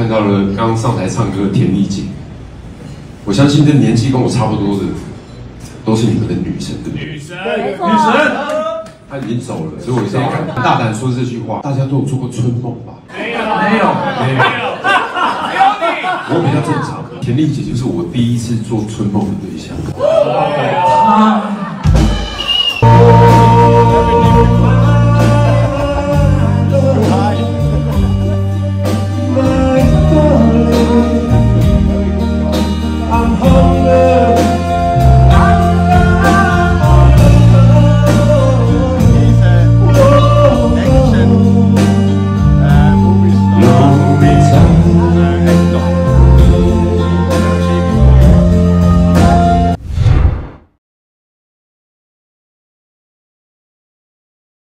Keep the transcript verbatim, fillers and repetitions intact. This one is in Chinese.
看到了刚上台唱歌的田丽姐，我相信这年纪跟我差不多的，都是你们的女神，对不对？女神，女神，她已经走了，所以我现在敢大胆说这句话。大家都有做过春梦吧？没有，没有，没有，没有你。我比较正常，田丽姐就是我第一次做春梦的对象。她。